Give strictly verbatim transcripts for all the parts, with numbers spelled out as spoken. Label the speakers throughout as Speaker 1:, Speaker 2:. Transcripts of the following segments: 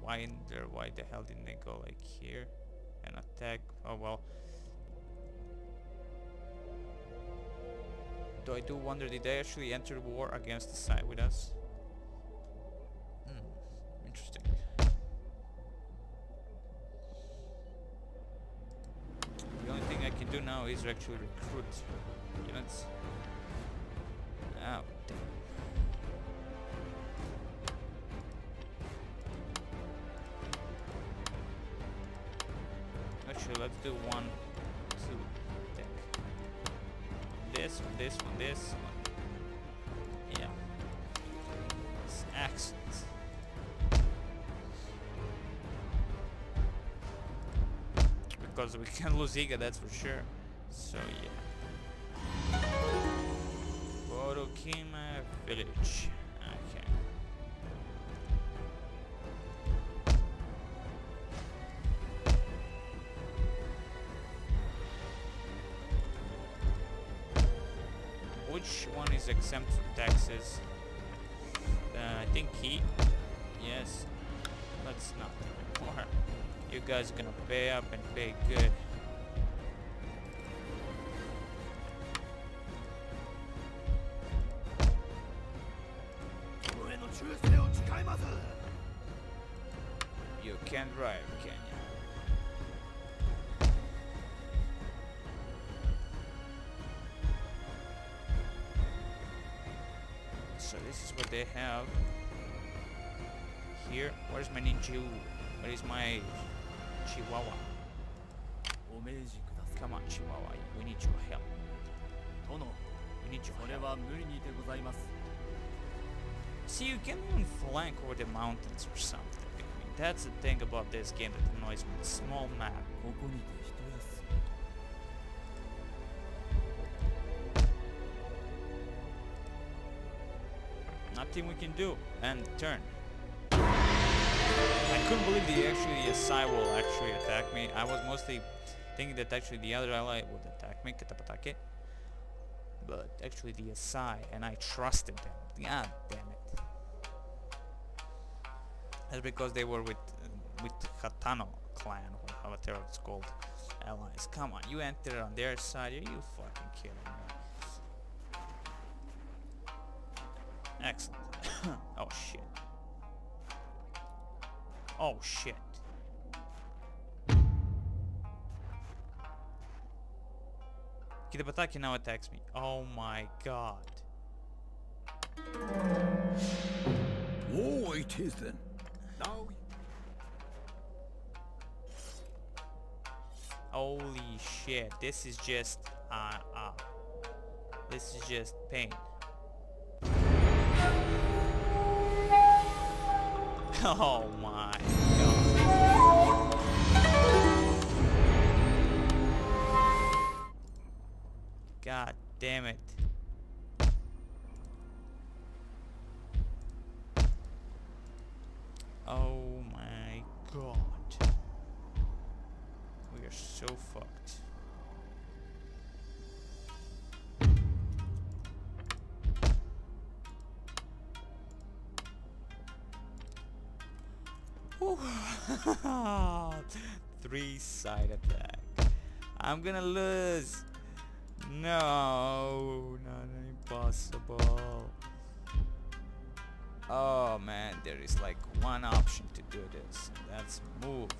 Speaker 1: wonder why the hell didn't they go like here and attack. Oh well. Though I do wonder, did they actually enter war against the side with us? Hmm, interesting. The only thing I can do now is actually recruit units. Oh, damn. Actually, let's do one, two, deck. This one, this one, this one. Yeah. It's excellent. Because we can lose Iga, that's for sure. So yeah. Borokima village. Okay. Which one is exempt from taxes? Uh, I think he. Yes. Let's not do it more. You guys are gonna pay up and pay good. You can't drive, can you? So this is what they have here. Where's my ninja? Where is my Chihuahua? Come on, Chihuahua. We need your help. We need your help. See, you can even flank over the mountains or something. I mean, that's the thing about this game that annoys me. Small map. Nothing we can do. And turn. I couldn't believe the actually Yasai will actually attack me. I was mostly thinking that actually the other ally would attack me, Katapatake. But actually the Yasai, and I trusted them. God damn it. That's because they were with uh, with Hatano clan, or whatever it's called, allies. Come on, you enter on their side. Are you fucking kidding me? Excellent. Oh shit. Oh shit. Kitapataki now attacks me. Oh my god.
Speaker 2: Oh, it is then. Now.
Speaker 1: Holy shit. This is just uh uh this is just pain. Oh my god. God damn it. Oh my god. We are so fucked. Three side attack. I'm gonna lose. No, not impossible. Oh man, there is like one option to do this, and that's move.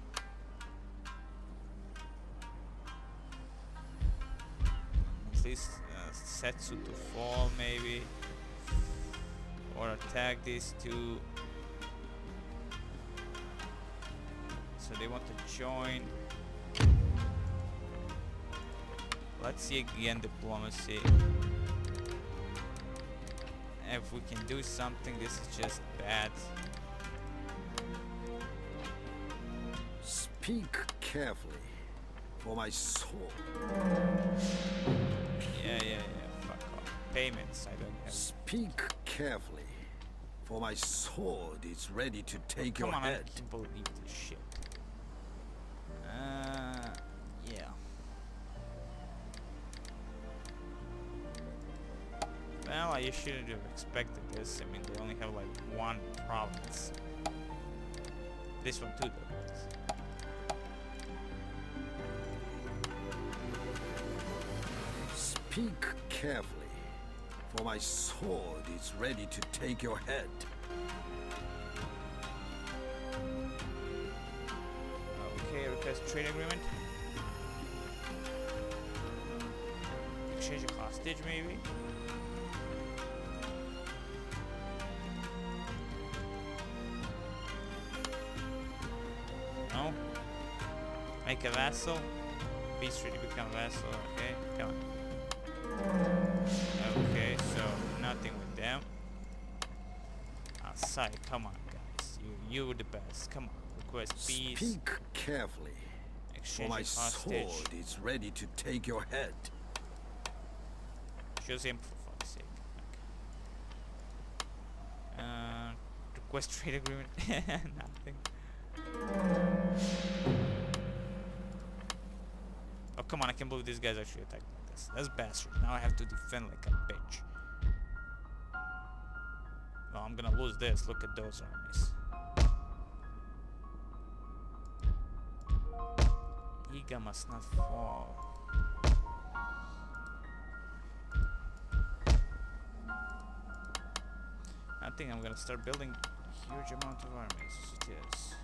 Speaker 1: At least uh, Setsu to fall maybe, or attack these two. So they want to join. Let's see again diplomacy. If we can do something, this is just bad.
Speaker 2: Speak carefully, for my soul.
Speaker 1: Yeah, yeah, yeah. Fuck off. Payments, I don't have.
Speaker 2: Speak carefully, for my sword is ready to take
Speaker 1: Come
Speaker 2: your
Speaker 1: on,
Speaker 2: head.
Speaker 1: I can't believe this shit. Uh, yeah. Well, I shouldn't have expected this. I mean, they only have like one province. This one too, though.
Speaker 2: Speak carefully, for my sword is ready to take your head.
Speaker 1: Okay, request trade agreement. Exchange a hostage, maybe? No? Make a vassal? Beast ready to become a vassal, okay, come on. Okay, so nothing with them. Asai, come on guys. You you the best. Come on. Request peace.
Speaker 2: Speak carefully.
Speaker 1: Exchange
Speaker 2: For my
Speaker 1: hostage.
Speaker 2: sword is ready to take your head.
Speaker 1: Choose him for fuck's sake. Okay. Uh request trade agreement. Nothing. Oh come on, I can't believe these guys actually attacked like this. That's bastard. Now I have to defend like a bitch. Well, I'm gonna lose this. Look at those armies. Iga must not fall. I think I'm gonna start building a huge amount of armies. It is.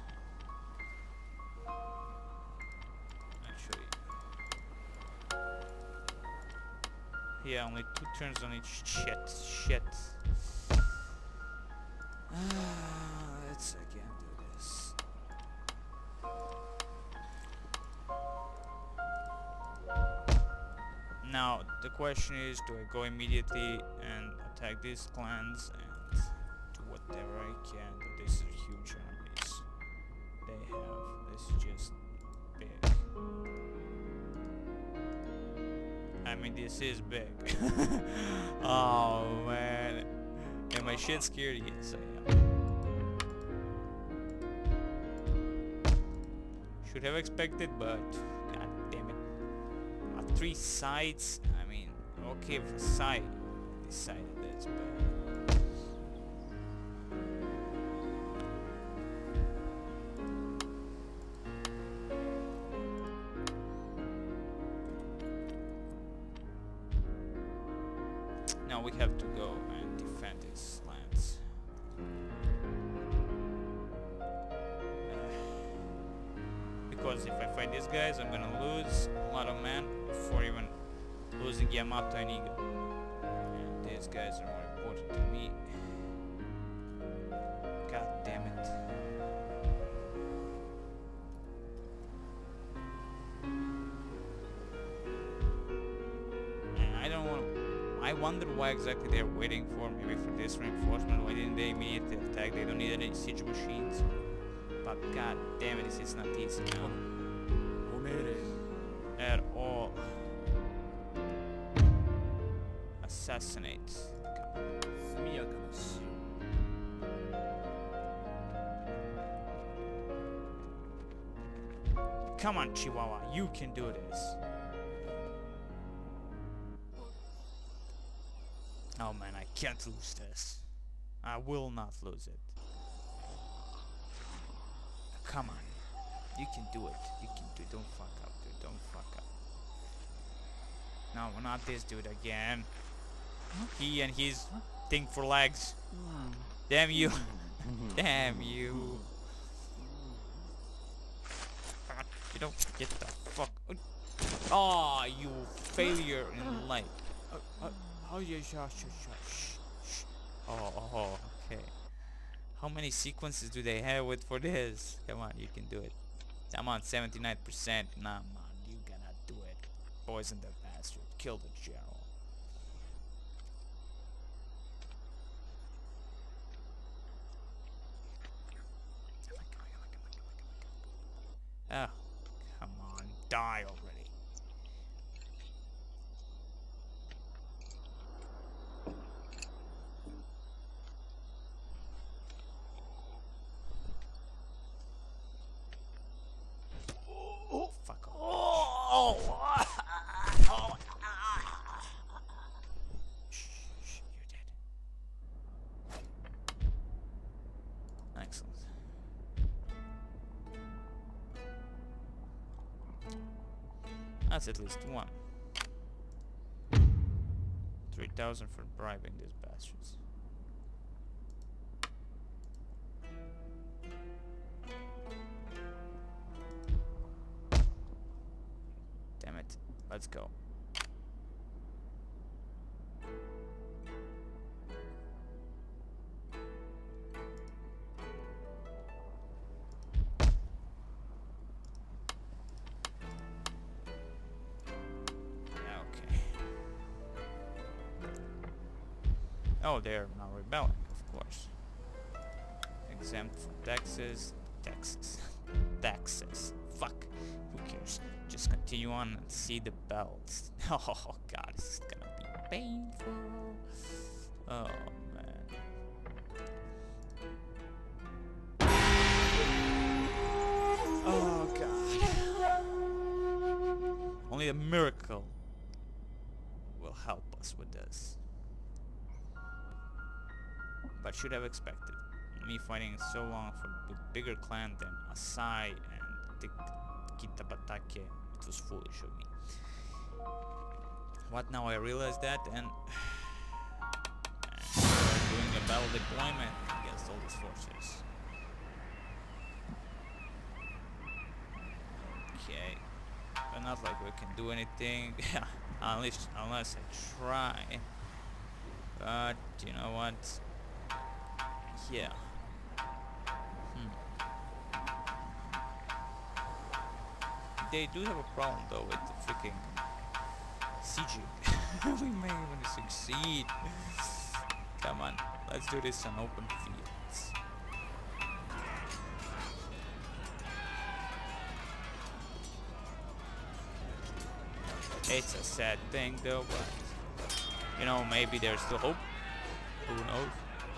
Speaker 1: Actually. Yeah, only two turns on each shit. Shit. Let's again do this. Now the question is, do I go immediately and attack these clans and do whatever I can? But these are huge armies they have. This is just big. I mean, this is big. Oh man, am I shit scared? Yes, I am. Should have expected, but god damn it. Uh, three sides. I mean, okay, for side, decided this, but now we have to go and defend these lands. Because if I fight these guys, I'm gonna lose a lot of men before even losing Yamato and Iga. And these guys are more important to me. God damn it. And I don't want to... I wonder why exactly they're waiting for, maybe for this reinforcement. Why didn't they immediately attack? They don't need any siege machines. But god damn it, this is not easy now. At all. Assassinate. Come on, Chihuahua, you can do this. Oh man, I can't lose this. I will not lose it. Come on. You can do it. You can do it. Don't fuck up, dude. Don't fuck up. No, not this dude again. He and his thing for legs. Damn you. Damn you. You don't get the fuck. Oh, you failure in life. Uh, uh, oh, yeah, shh, shh, shh, shh. Oh, oh, okay. How many sequences do they have with for this? Come on, you can do it. I'm on seventy-nine percent. Nah, man, you gonna do it. Poison the bastard. Kill the general. Oh, come on, die already. That's at least one. three thousand for bribing these bastards. Damn it. Let's go. Oh, they're now rebelling, of course. Exempt from taxes. Taxes. Taxes. Fuck. Who cares? Just continue on and see the bells. Oh god, this is gonna be painful. Oh man. Oh god. Only a miracle will help us with this. But should have expected. Me fighting so long for a bigger clan than Asai and the Kitabatake. It was foolish of me. What now I realize that and, and doing a battle deployment against all these forces. Okay. But not like we can do anything. unless unless I try. But you know what? Yeah. Hmm. They do have a problem though with the freaking sieging. We may even succeed. Come on, let's do this on open fields. It's a sad thing though, but you know, maybe there's still hope. Who knows?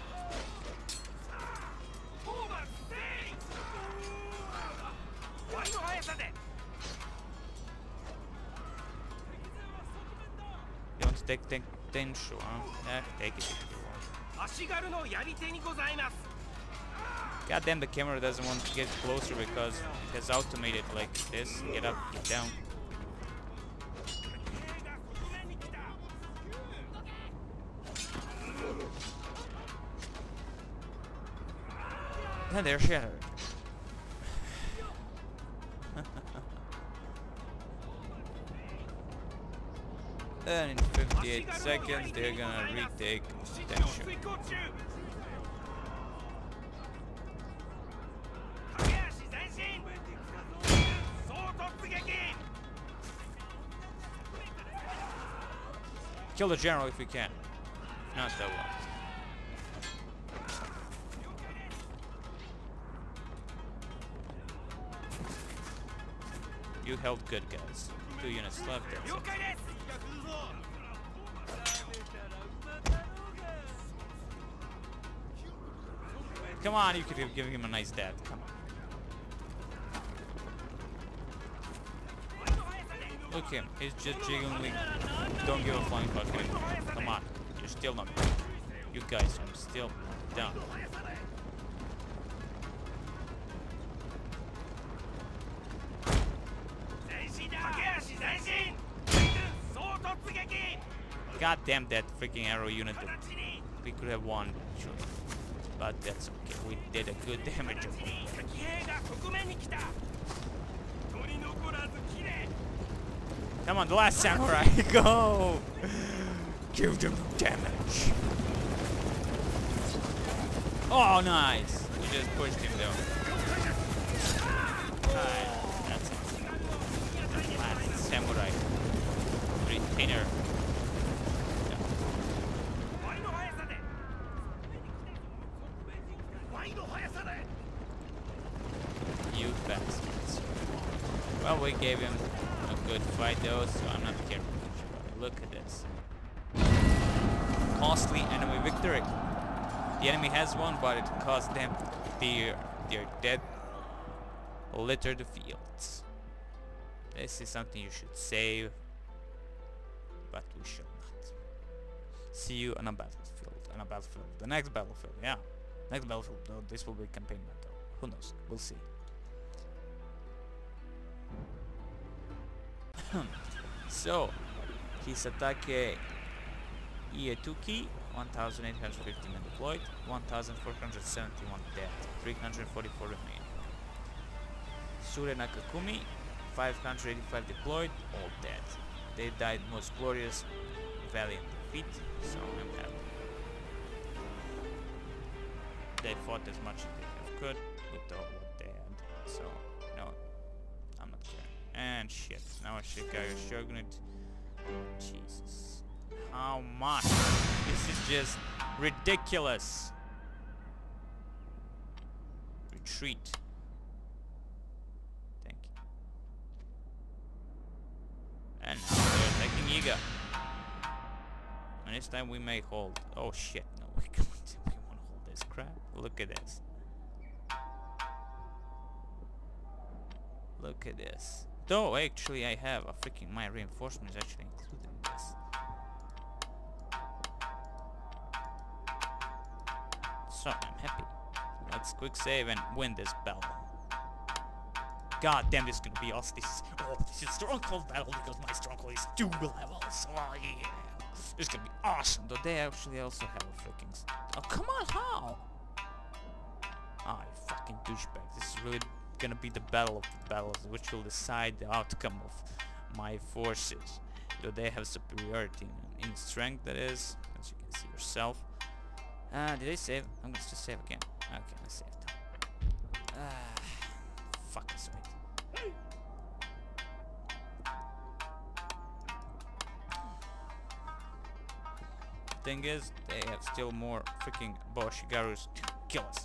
Speaker 1: You want to take take Tenshu, huh? Yeah, take it if you want. God damn, the camera doesn't want to get closer because it has automated like this. Get up, get down. And they're shattered. And in fifty-eight seconds, they're gonna retake Tenshu. Kill the general if we can. Not that one. You held good, guys. Two units left. That's it. Come on, you could give, give him a nice death. Come on. Look him. He's just jiggling. Don't give a flying fuck anymore. Come on. You're still not done. You guys are still not done. God damn that freaking arrow unit. We could have won, actually. But that's okay. We did a good damage. Come on, the last samurai. Go! Give them damage. Oh, nice. You just pushed him down. Alright, that's it. Last samurai. Retainer. You bastards. Well, we gave him a good fight though, so I'm not careful. Look at this. Costly enemy victory. The enemy has won, but it cost them their, their dead litter the fields. This is something you should save, but we shall not. See you on a battlefield. On a battlefield. The next battlefield, yeah. Next battlefield, though, this will be campaign mode though. Who knows? We'll see. So, Hisatake Ietuki, one thousand eight hundred fifty men deployed, one thousand four hundred seventy-one dead, three hundred forty-four remain. Sure Nakakumi, five hundred eighty-five deployed, all dead. They died most glorious, valiant defeat, so I'm happy. They fought as much as they have could with all what they had, so no, I'm not caring. And shit, now a Chicago Shogunate. Jesus. How much? This is just ridiculous. Retreat. Thank you. And now they're attacking Iga. And this time we may hold. Oh shit, no, we can't. We want to hold this crap. Look at this. Look at this. Though actually I have a freaking, my reinforcement is actually included in this. So I'm happy. Let's quick save and win this battle. God damn, this is gonna be awesome. This is, oh, this is stronghold battle because my stronghold is two levels. Oh yeah. This is gonna be awesome. Though they actually also have a freaking. Oh come on, how? Ah, oh, you fucking douchebag. This is really gonna be the battle of the battles, which will decide the outcome of my forces. Though they have superiority in, in strength, that is, as you can see yourself. Uh, did I save? I'm gonna just save again. Okay, I saved. Ah, fuck this right. Thing is, they have still more freaking Boshigarus to kill us.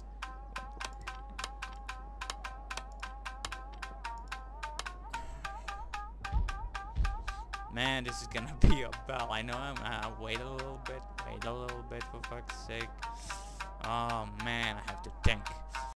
Speaker 1: Man, this is gonna be a battle. I know I'm uh, wait a little bit, wait a little bit for fuck's sake. Oh man, I have to think.